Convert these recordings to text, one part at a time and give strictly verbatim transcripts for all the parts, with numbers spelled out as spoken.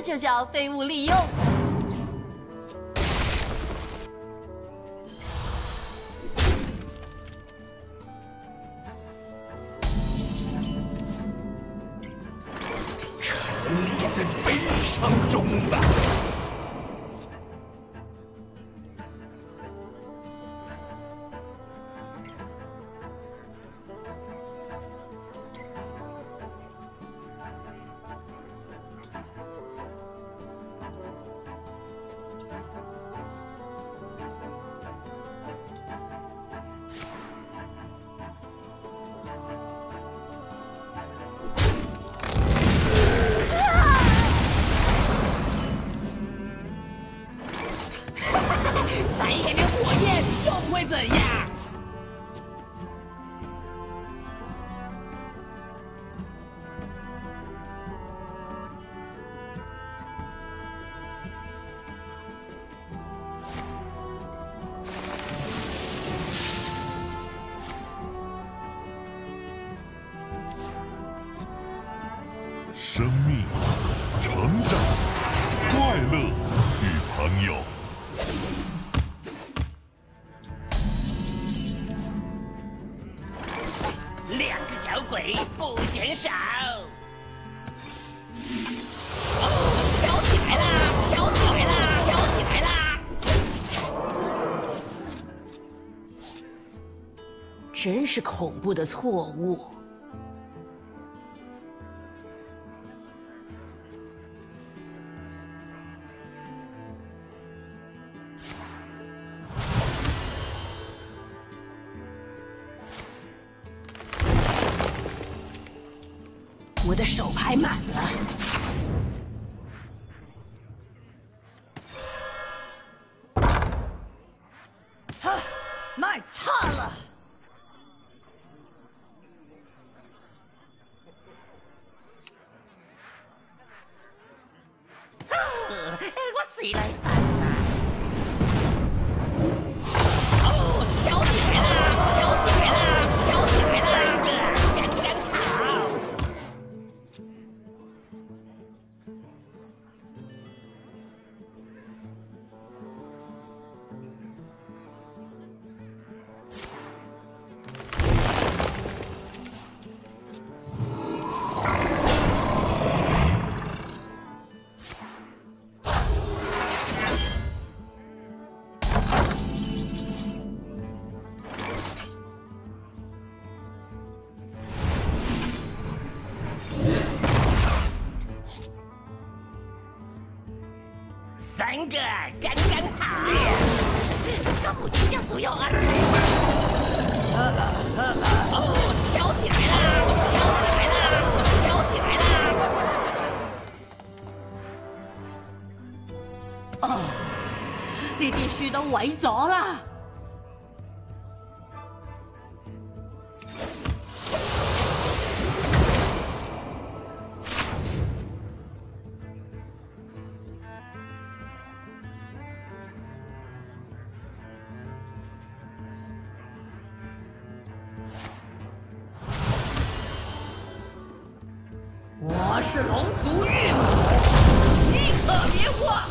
就叫废物利用。 沉溺在悲伤中吧。 踩一点点火焰又不会怎样。 生命、成长、快乐与朋友。 两个小鬼不嫌少。哦，烧起来啦！烧起来啦！烧起来啦！ 真是恐怖的错误。 我的手牌满了， 哈，卖差了。呃，我谁来办啊？哦，烧起来啦！烧起来啦！烧起来啦！刚刚好。 三个刚刚好，咁唔知就所有啊！哦，烧起来啦！烧起来啦！烧起来啦！ 哦，呢啲樹都毀咗啦。 我是龙族玉母，你可别慌！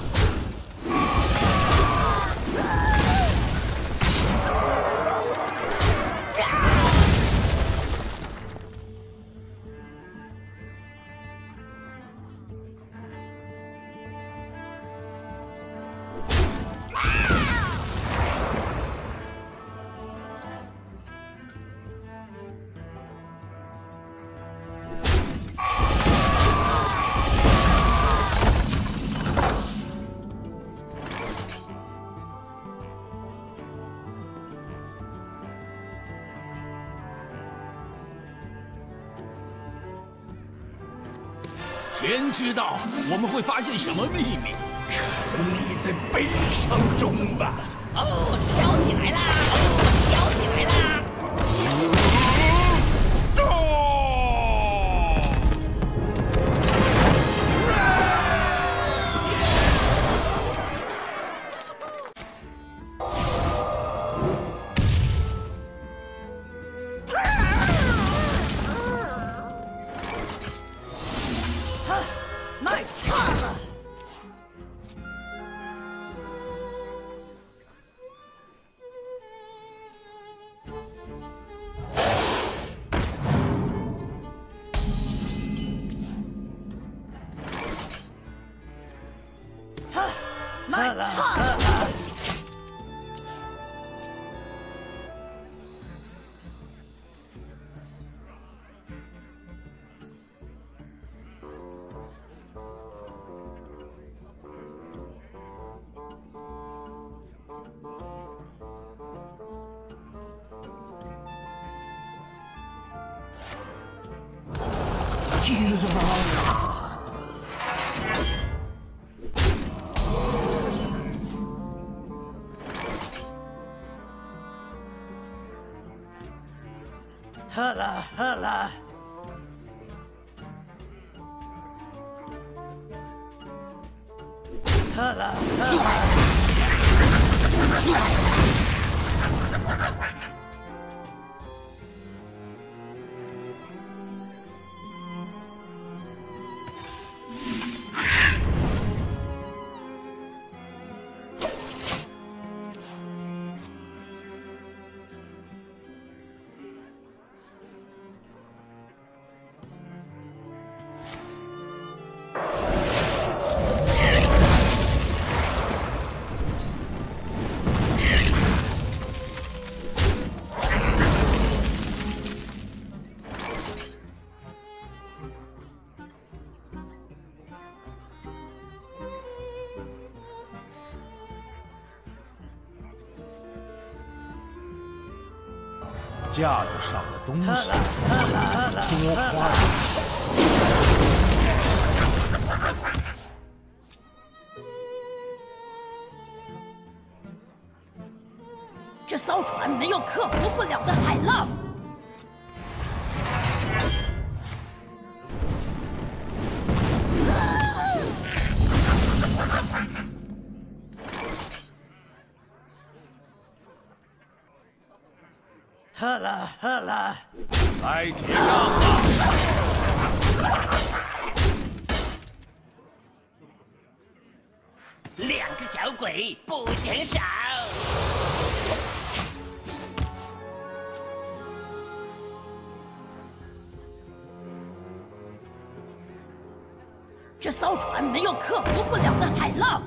天知道我们会发现什么秘密，沉溺在悲伤中吧。 哦，烧起来啦！哦，烧起来啦！哈，卖差了！ 了喝了。喝了喝了。喝了喝了。 架子上的东西多花这艘船没有克服不了的海浪。 喝了喝了。 来结账吧。 两个小鬼不嫌少。 这艘船没有克服不了的海浪。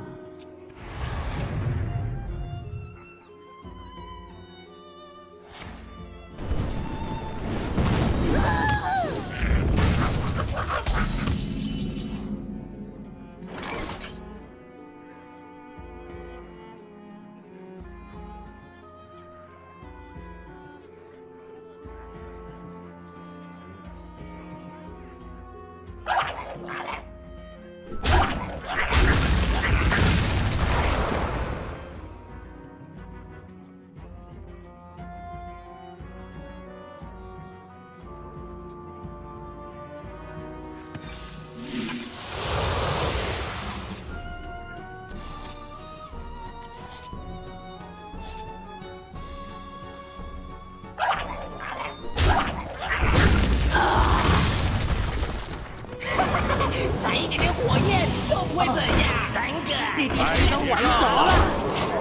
再一点点火焰都不会怎样。三个， 你地区都玩走了。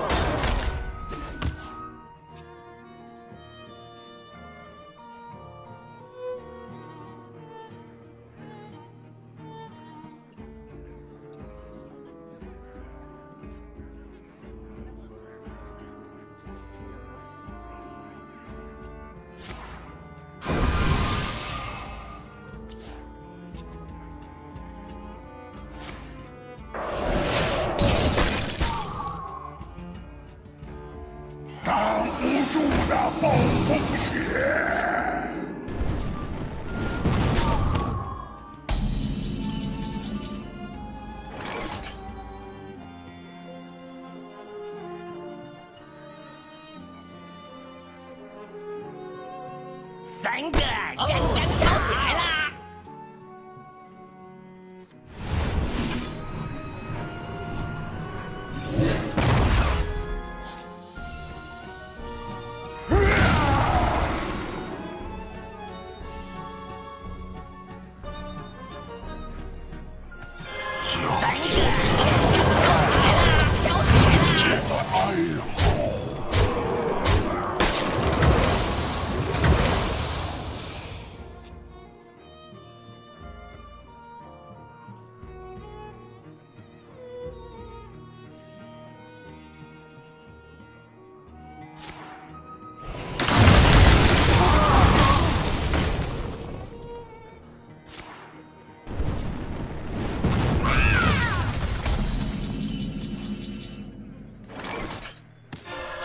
挡不住那暴风雪。 三个刚刚烧起来啦！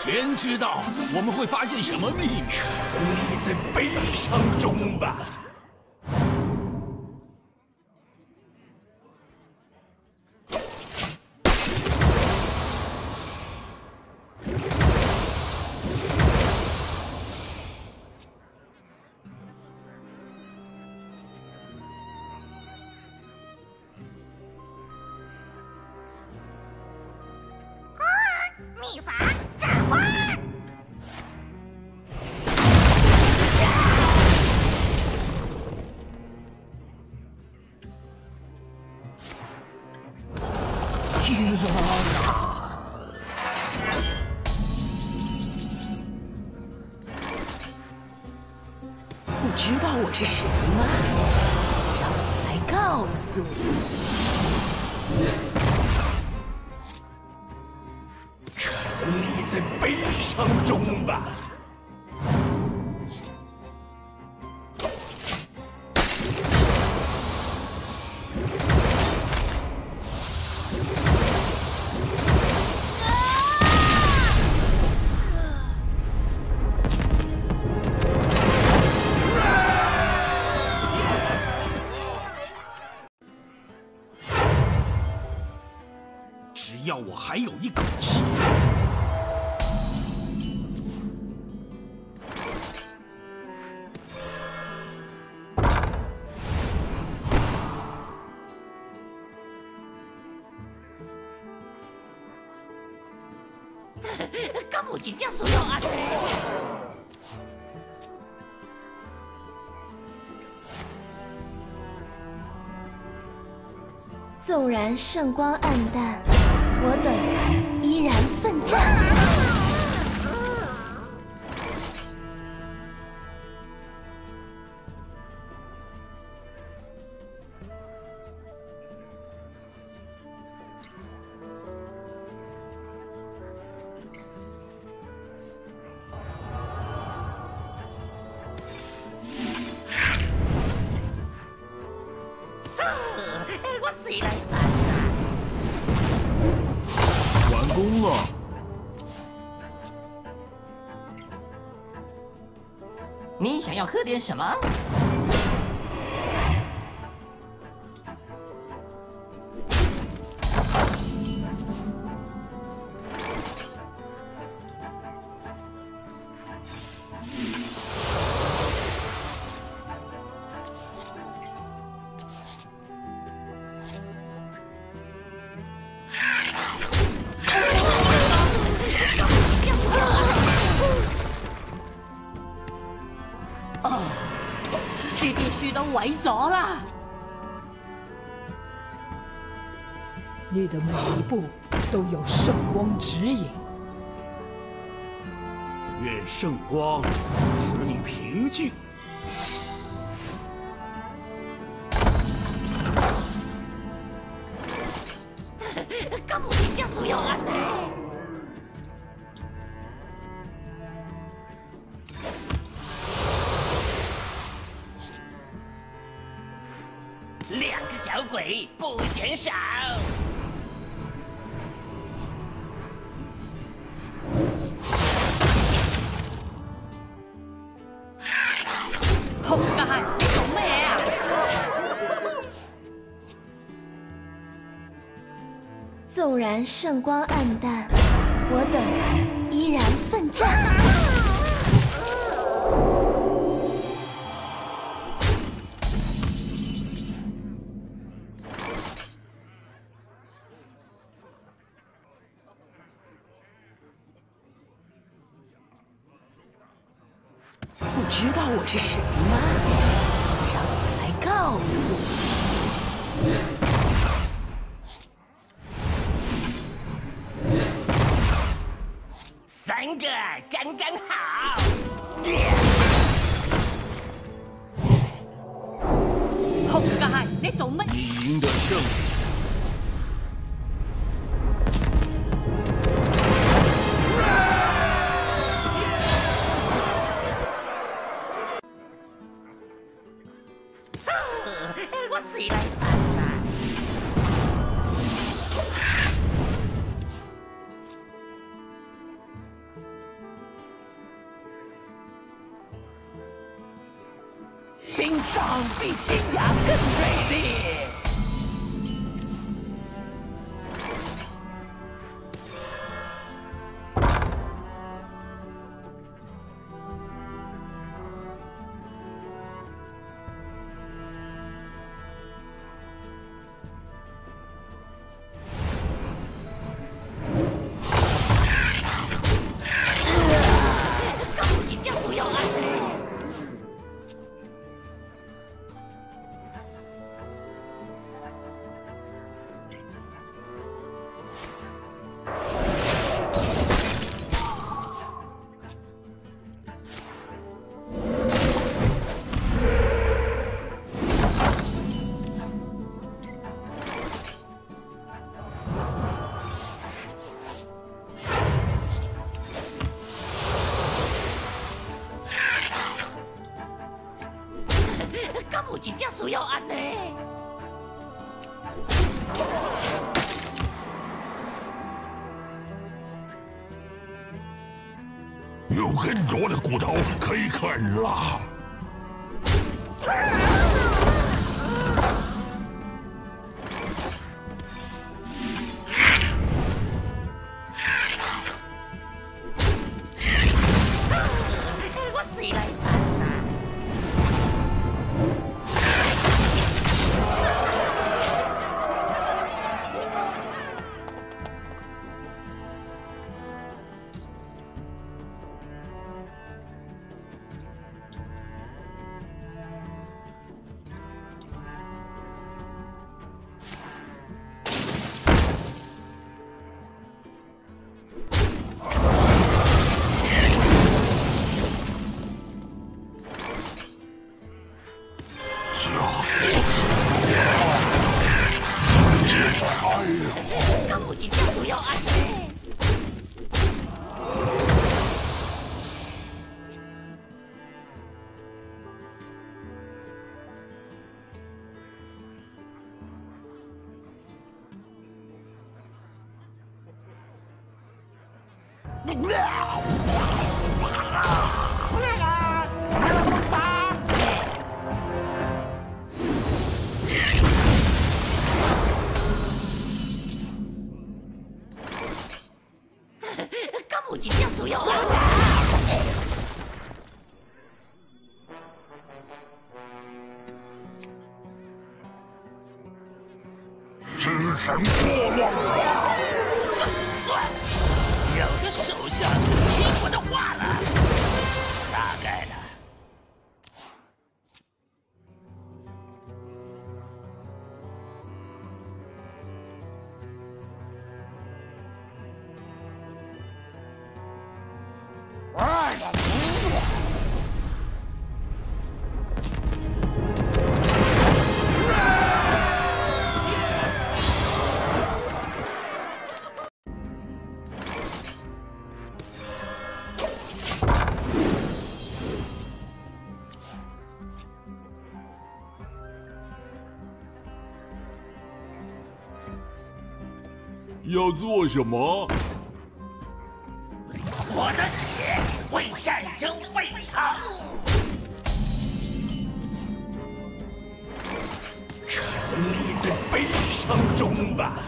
天知道我们会发现什么秘密。 沉溺在悲伤中吧。 秘法斩花。 不知道我是谁吗？让我来告诉你。 沉溺在悲伤中吧。 只要我还有一口气。 咁冇真正需要安尼。 纵然圣光暗淡，我等依然奋战。 我谁来办啊？ 完工了。 你想要喝点什么？ 你必须都毀咗啦！ 你的每一步都有圣光指引。 愿圣光使你平静。 咁冇真正需要安尼。 两个小鬼不嫌少。 仆街，你做咩啊？ 纵然圣光暗淡，我等依然奋战。 不知道我是谁吗？让我来告诉你。 三个刚刚好。 仆街，你做乜？ 你赢得胜利。 我谁来办啊？ 心脏比金牙更锐利。 真正需要安尼。 有很多的骨头可以啃啦。 我谁来办啊？ 干不起，就要安尼。干不起，就要安尼。 之神破乱了！ 算，有个手下听我的话了，大概了。 要做什么？ 我的血为战争沸腾。 沉溺在悲伤中吧。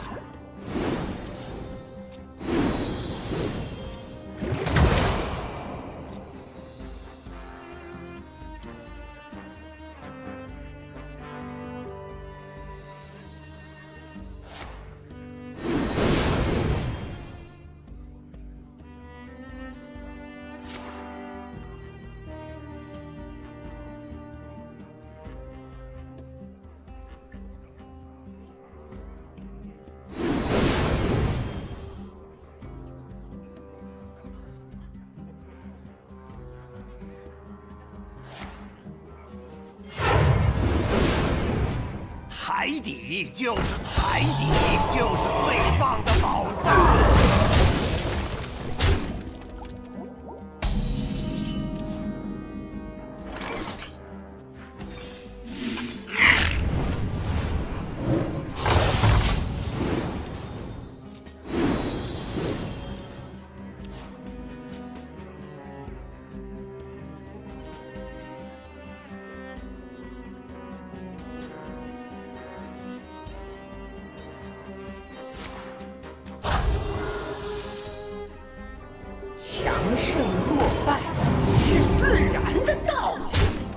海底就是海底，就是最棒的宝藏。 胜落败是自然的道理。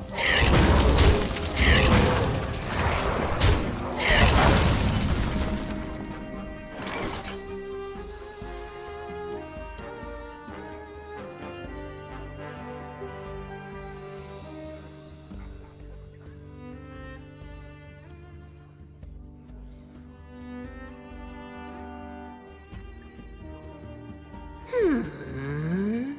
嗯。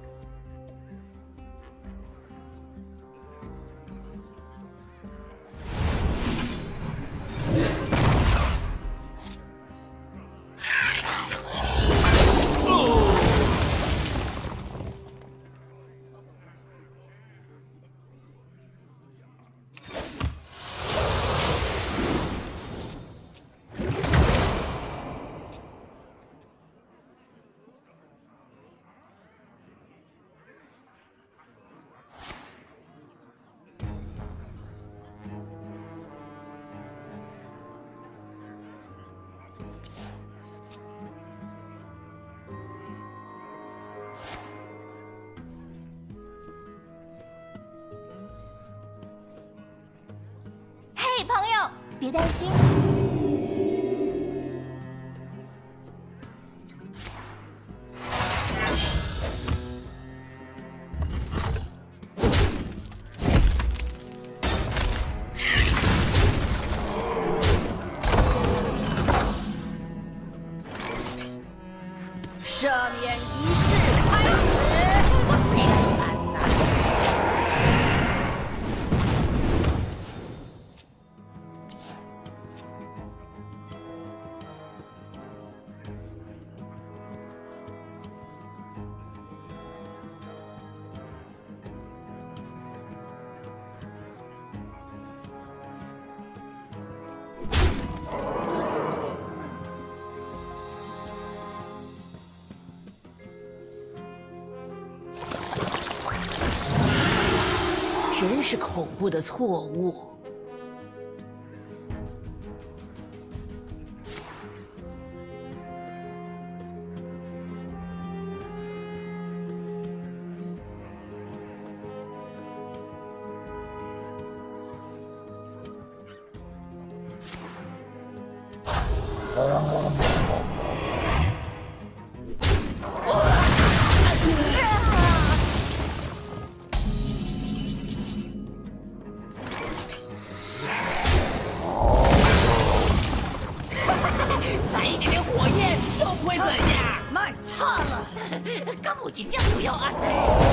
嘿，朋友，别担心。 赦免仪式开始，我虽然难呐。 真是恐怖的错误。 再一点点火焰又会怎样？ 卖差了， 干母亲这样不要安呢。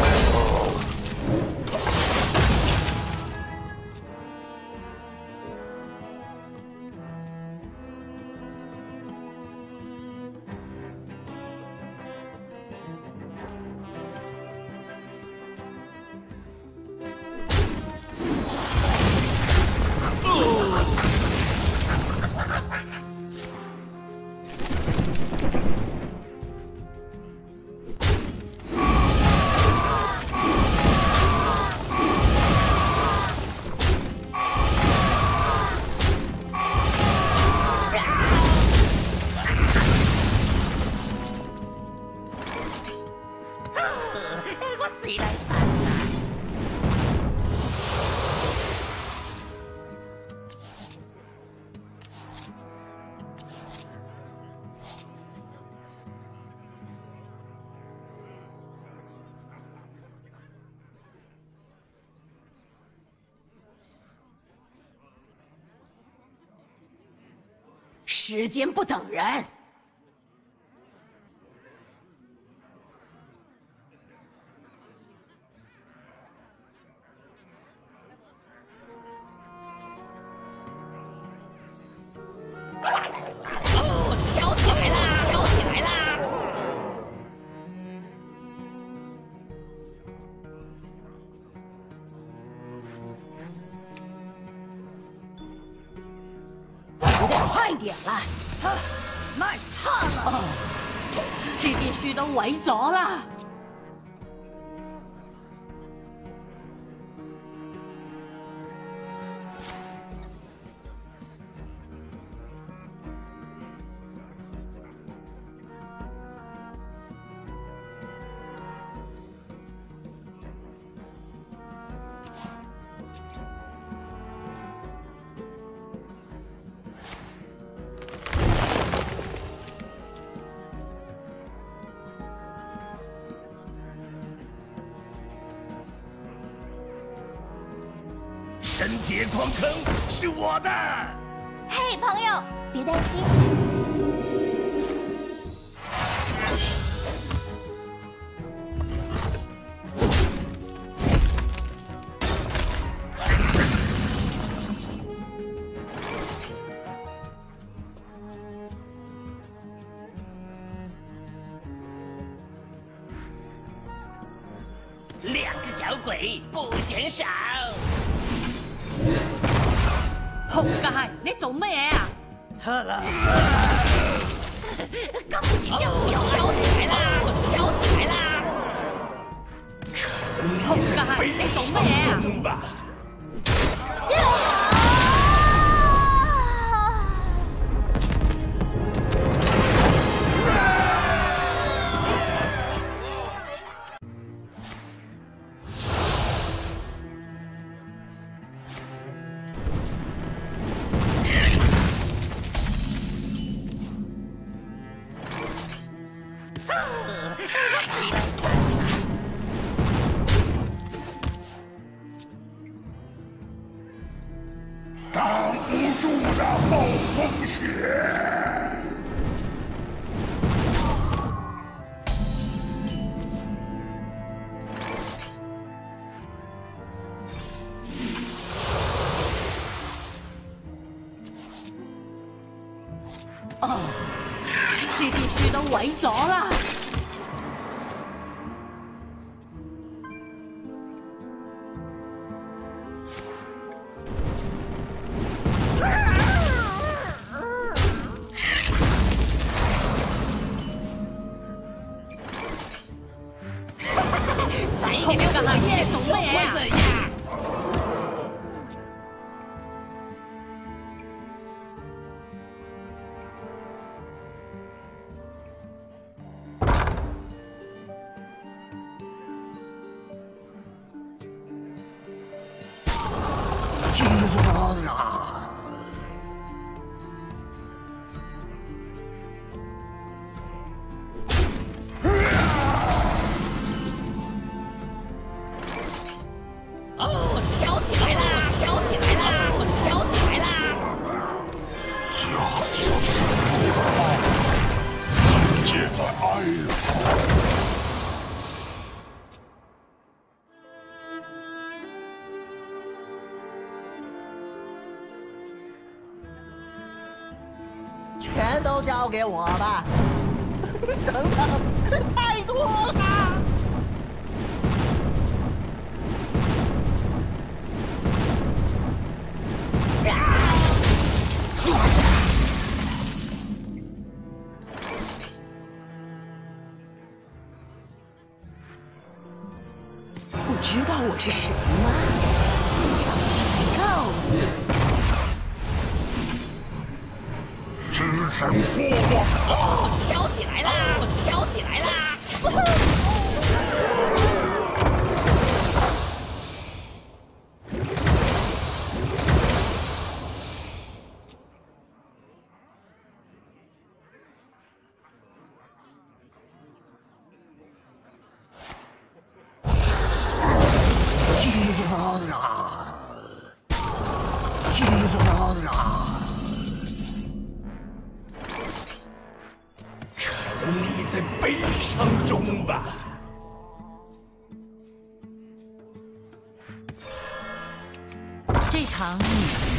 我谁来办啊？ 时间不等人。 哦，烧起来啦！烧起来啦！ 你得快点了， 啊， 卖差了。 哦，你必须都毀咗啦！ 神铁矿坑是我的。 嘿，朋友，别担心。 两个小鬼不嫌少。 仆街，你做咩啊？ 好了，高级教标烧起来啦！烧起来啦！ 仆街，你做咩啊？ 中吧。挡不住的暴风雪。 哦，呢啲樹都毀咗啦！ 你们干嘛耶？总会怎样？ 军啊！ 哦，烧起来啦！烧起来啦！烧起来啦！ 家伙，世界在哀嚎。 全都交给我吧！等等，太多了！ 不知道我是谁吗？让我来告诉你。 只剩祸乱了！ 烧起来啦！烧起来啦！ 军啊！军啊！沉溺在悲伤中吧。 这场你